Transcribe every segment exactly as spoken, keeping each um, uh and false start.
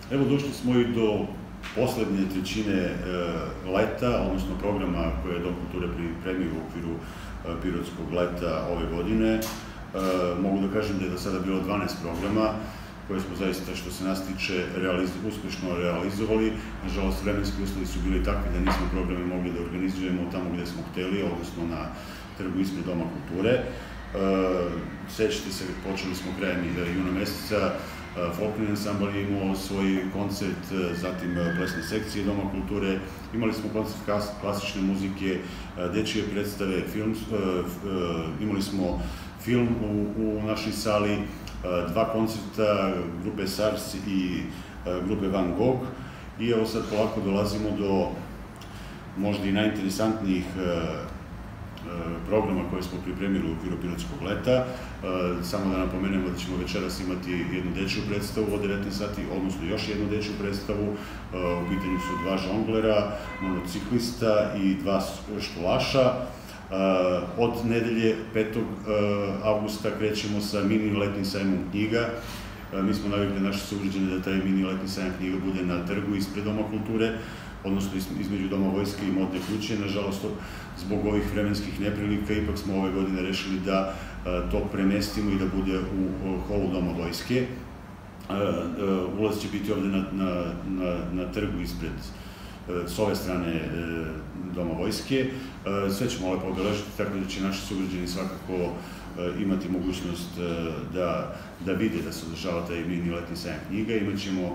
Evo, došli smo i do poslednje trećine leta, odnosno programa koje je Dom kulture pripremio u okviru Pirotskog leta ove godine. Mogu da kažem da je do sada bilo dvanaest programa koje smo zaista, što se nas tiče, uspešno realizovali. Nažalost, vremenski uslovi su bili takvi da nismo programe mogli da organizujemo tamo gde smo hteli, odnosno na trgu ispred Doma kulture. Sećate se, počeli smo krajem juna meseca, folklorni ansambl je imao svoj koncert, zatim plesne sekcije Doma kulture, imali smo koncert klasične muzike, dečije predstave, imali smo film u našoj sali, dva koncerta grupe SARS i grupe Van Gogh i evo sad polako dolazimo do možda i najinteresantnijih programa koje smo pripremili u okviru Pirotskog leta. Samo da napomenemo da ćemo večeras imati jednu dečiju predstavu od devetnaest sati, odnosno još jednu dečiju predstavu. U pitanju su dva žonglera, monociklista i dva štulaša. Od nedelje petog avgusta krećemo sa mini letnim sajmom knjiga. Mi smo navikli naše sugrađane da taj mini letni sajam knjiga bude na trgu ispred Doma kulture, odnosno između Doma vojske i Modne kuće. Nažalost, zbog ovih vremenskih neprilika, ipak smo ove godine rešili da to premestimo i da bude u holu Doma vojske. Ulaz će biti ovde na trgu ispred, s ove strane Doma vojske. Sve ćemo lepo obeležiti, tako da će naši sugrađani svakako imati mogućnost da vide da se održava taj mini letni sajam knjiga. Imaćemo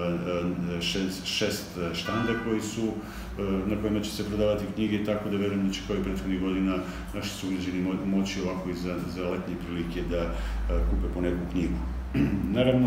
šest štanda na kojima će se prodavati knjige, tako da verujem da će kao i prethodnih godina naši sugrađani moći ovako i za letnje prilike da kupe po neku knjigu. Naravno,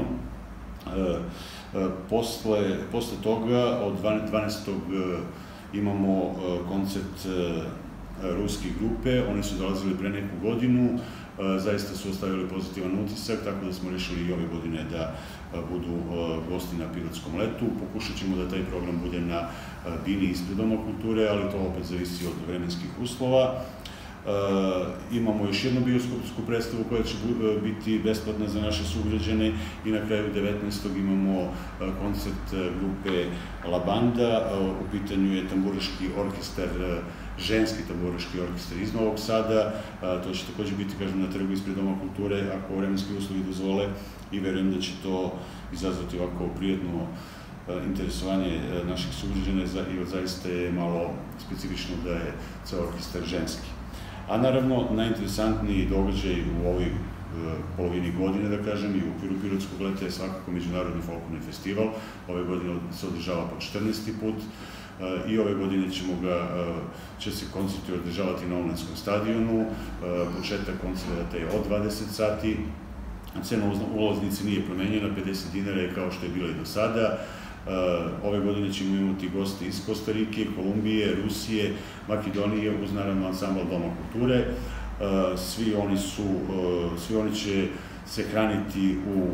posle toga, od dvanaestog imamo koncert ruske grupe. Oni su dolazili pre neku godinu, zaista su ostavili pozitivan utisak, tako da smo rešili i ove godine da budu gosti na Pirotskom letu. Pokušat ćemo da taj program bude na bini ispred Doma kulture, ali to opet zavisi od vremenskih uslova. Imamo još jednu bioskopsku predstavu koja će biti besplatna za naše sugrađane i na kraju devetnaestog imamo koncert grupe La Banda. U pitanju je tamburaški orkestar, ženski tamburaški orkestar iz Novog Sada. To će takođe biti, kažem, na trgu ispred Doma kulture, ako vremenski uslovi dozvole, i verujem da će to izazvati ovako prijatno interesovanje naših sugrađana i zaista je malo specifično da je ceo orkestar ženski. A naravno, najinteresantniji događaj u ovoj polovini godine, da kažem, i u okviru Pirotskog leta je svakako Međunarodni folklorni festival. Ove godine se održava po četrnaesti put i ove godine će se koncerti održavati na Omlanskom stadionu. Početak koncerta je od dvadeset sati. Cena ulaznice nije promenjena, pedeset dinara je kao što je bila i do sada. Ove godine ćemo imati goste iz Kostarike, Kolumbije, Rusije, Makedonije, uz naravno ansambl Doma kulture. Svi oni će se hraniti u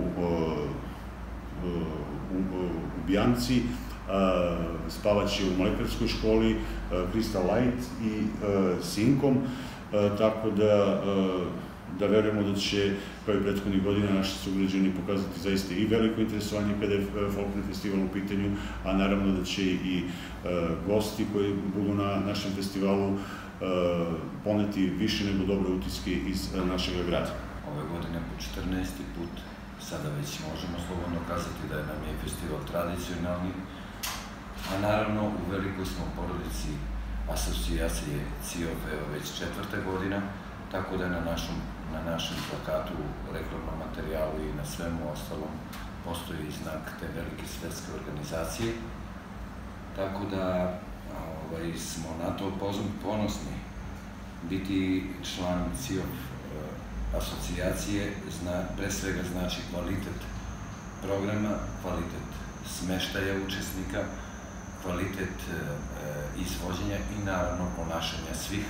Bijanci, spavaće u Mlekarskoj školi, Crystal Light i Sinkom, tako da da verujemo da će, kao i prethodnih godina, naši sugrađani pokazati zaista i veliko interesovanje kada je folklorni festival u pitanju, a naravno da će i gosti koji budu na našem festivalu poneti više nego dobre utiske iz našeg grada. Ove godine po četrnaesti put, sada već možemo slobodno kazati da nam je festival tradicionalni, a naravno u velikoj smo porodici asocijacije C I O F već četvrta godina, tako da na našem plakatu, reklamnom materijalu i na svemu ostalom postoji znak te velike svetske organizacije, tako da smo na to ponosni. Biti član C I O F asocijacije pre svega znači kvalitet programa, kvalitet smeštaja učesnika, kvalitet izvođenja i naravno ponašanja svih,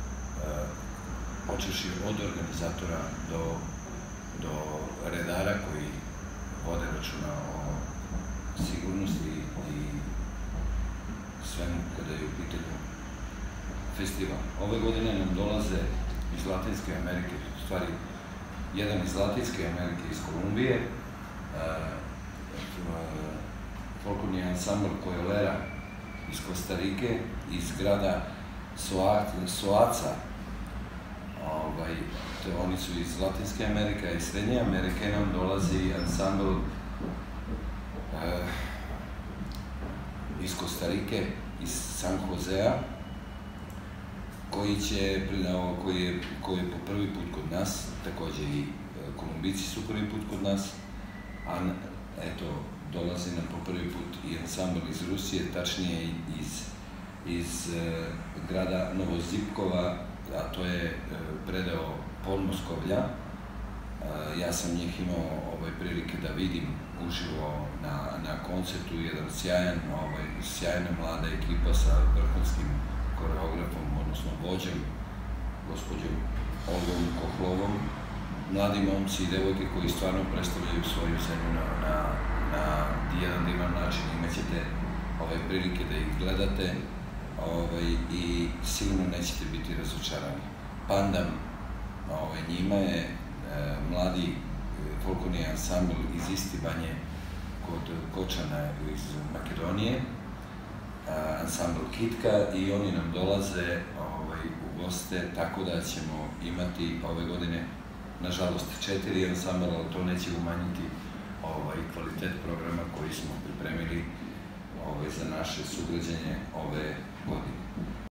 počevši od organizatora do redara koji vode računa o sigurnosti i svemu kada je u pitanju festival. Ove godine nam dolaze iz Latinske Amerike, u stvari jedan iz Latinske Amerike, iz Kolumbije, folklorni ansambl Coyolera iz Kostarike, iz grada Soaca. Ovaj, to, oni su iz Latinske Amerike i Srednje Amerike, nam dolazi ansambl eh, iz Kostarike, iz San Josea, koji će, koji je, koji je po prvi put kod nas, takođe i Kolumbijci su prvi put kod nas, a eto, dolazi nam po prvi put i ansambl iz Rusije, tačnije iz, iz e, grada Novozipkova, a to je e, predeo Podmoskovlja. E, ja sam njih imao ovaj, prilike da vidim uživo na, na koncertu, jedan sjajan, ovaj, sjajna mlada ekipa sa vrhunskim koreografom, odnosno vođom, gospođom Olgom Kohlovom, mladi momci i devojke koji stvarno predstavljaju svoju zemlju na, na, na jedan divan način. Imaćete ovaj, prilike da ih gledate ovaj, i sigurno nećete biti razočarani. Pandam ovaj, njima je e, mladi e, folklorni ansambl iz Istibanje kod Kočana iz Makedonije, a, ansambl Kitka, i oni nam dolaze ovaj, u goste, tako da ćemo imati ove godine nažalost četiri ansambla, ali to neće umanjiti ovaj, kvalitet programa koji smo pripremili ovaj, za naše sugrađenje ove godine.